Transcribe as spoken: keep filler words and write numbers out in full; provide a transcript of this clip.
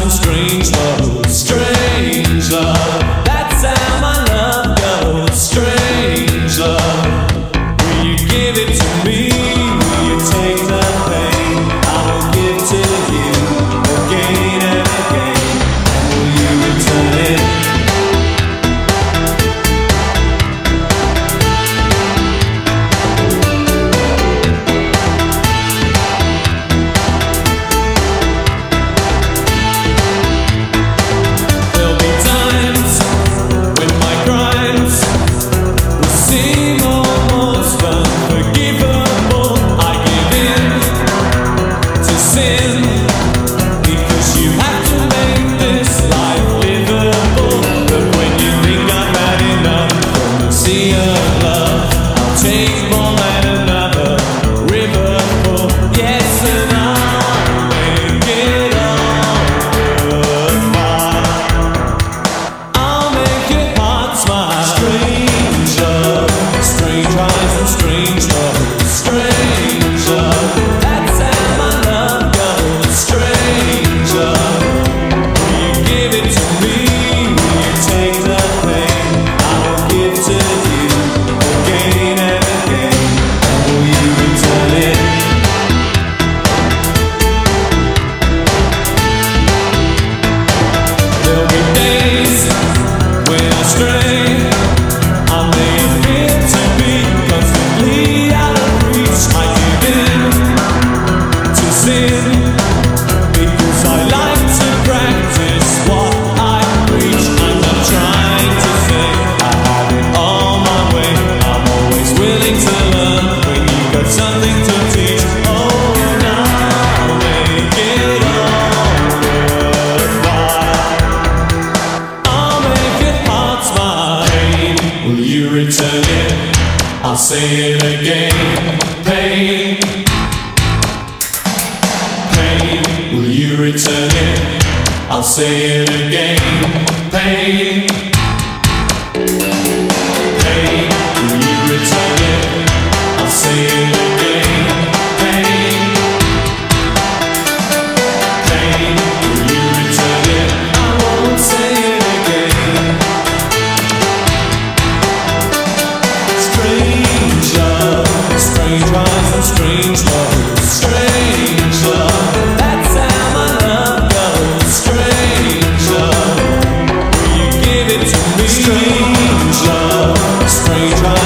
and strange love, strange love. That's how my love goes, strange love. Will you give it to me? Will you take the pain I will give to you again and again? And will you return it? Return it, I'll say it again. Pain, pain. Will you return it? I'll say it again. Pain, pain. Will you return it? I'll say it again. Pain, pain. Will you return it? I won't say it again. Strange love, strange rise and strange love, strange love. That's how my love goes, strange love. Will you give it to me? Strange love, strange rise.